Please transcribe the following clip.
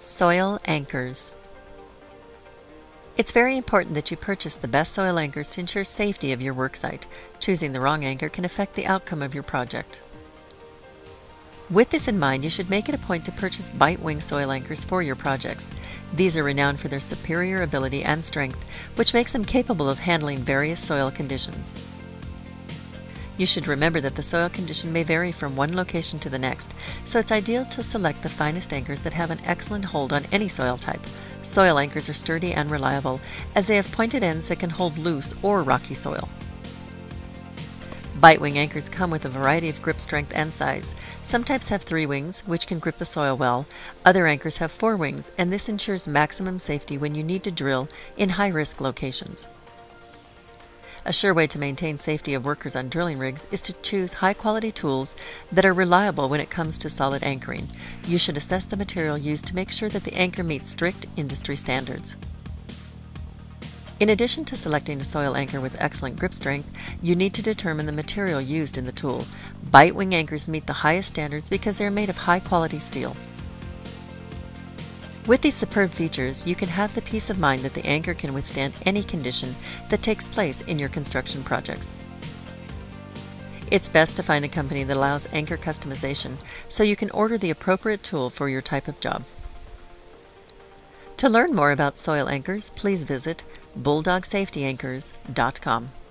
Soil anchors. It's very important that you purchase the best soil anchors to ensure safety of your worksite. Choosing the wrong anchor can affect the outcome of your project. With this in mind, you should make it a point to purchase bite-wing soil anchors for your projects. These are renowned for their superior ability and strength, which makes them capable of handling various soil conditions. You should remember that the soil condition may vary from one location to the next, so it's ideal to select the finest anchors that have an excellent hold on any soil type. Soil anchors are sturdy and reliable, as they have pointed ends that can hold loose or rocky soil. Bite-wing anchors come with a variety of grip strength and size. Some types have 3 wings, which can grip the soil well. Other anchors have 4 wings, and this ensures maximum safety when you need to drill in high-risk locations. A sure way to maintain safety of workers on drilling rigs is to choose high-quality tools that are reliable when it comes to solid anchoring. You should assess the material used to make sure that the anchor meets strict industry standards. In addition to selecting a soil anchor with excellent grip strength, you need to determine the material used in the tool. Bite-wing anchors meet the highest standards because they are made of high-quality steel. With these superb features, you can have the peace of mind that the anchor can withstand any condition that takes place in your construction projects. It's best to find a company that allows anchor customization so you can order the appropriate tool for your type of job. To learn more about soil anchors, please visit BulldogSafetyAnchors.com.